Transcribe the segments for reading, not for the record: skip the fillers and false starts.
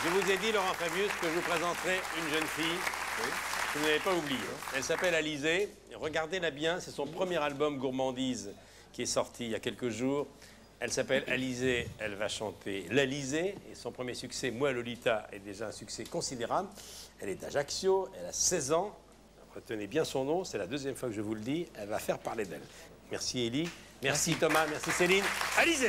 Je vous ai dit, Laurent Fabius, que je vous présenterai une jeune fille. Oui. Que vous n'avez pas oublié. Elle s'appelle Alizée. Regardez-la bien, c'est son premier album Gourmandise qui est sorti il y a quelques jours. Elle s'appelle Alizée, elle va chanter l'Alizée. Et son premier succès, Moi Lolita, est déjà un succès considérable. Elle est d'Ajaccio, elle a 16 ans. Retenez bien son nom, c'est la deuxième fois que je vous le dis. Elle va faire parler d'elle. Merci Élie, merci Thomas, merci Céline. Alizée.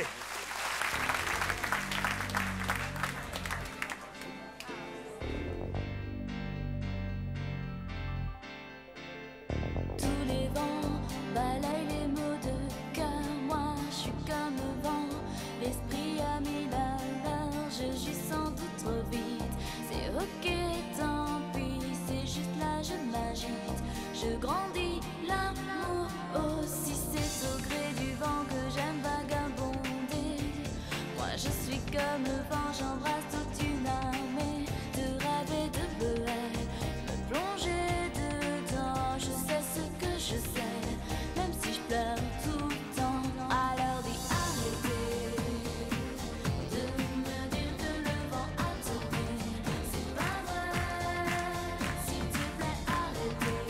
Je grandis, l'amour aussi, c'est au gré du vent que j'aime vagabonder. Moi je suis comme le vent, j'embrasse toute une armée de rêve et de bohème. Me plonger dedans, je sais ce que je sais, même si je pleure tout le temps. Alors dis arrêtez de me dire que le vent a tourné, c'est pas vrai, s'il te plaît arrêtez.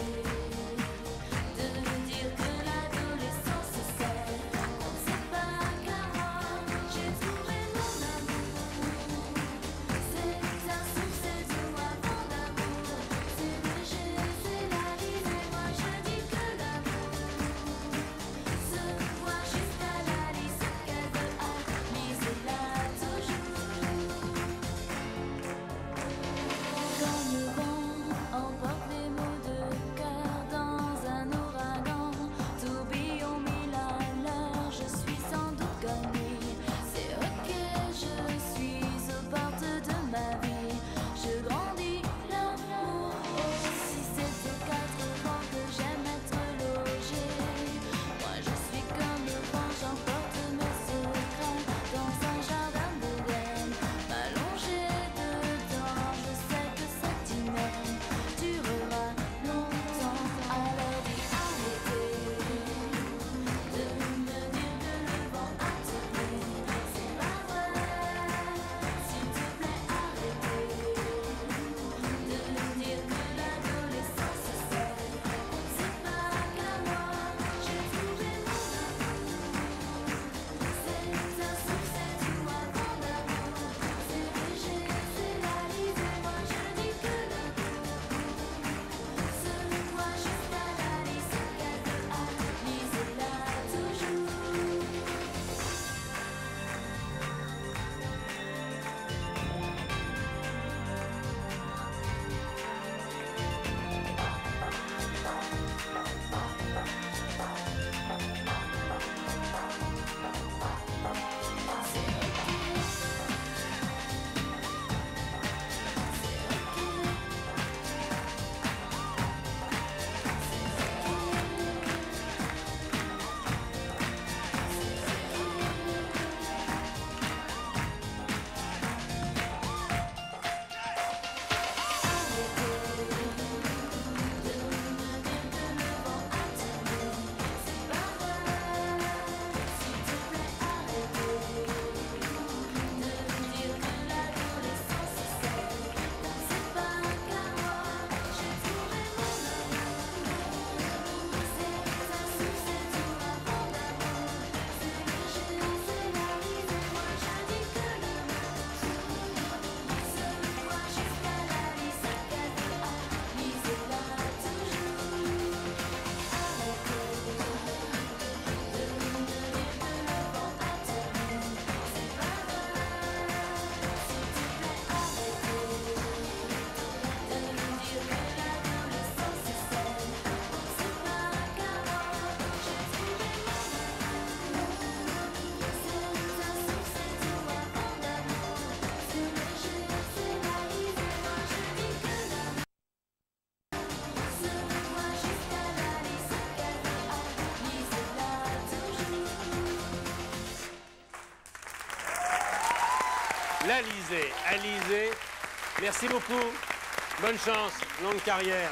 L'Alizée. Alizée, merci beaucoup. Bonne chance, longue carrière.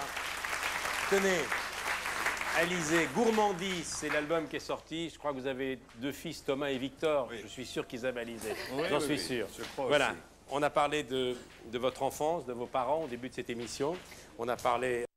Tenez, Alizée, Gourmandise, c'est l'album qui est sorti. Je crois que vous avez deux fils, Thomas et Victor. Oui. Je suis sûr qu'ils aiment Alizée. Oui, J'en suis sûr. Je crois voilà. Aussi. On a parlé de votre enfance, de vos parents au début de cette émission. On a parlé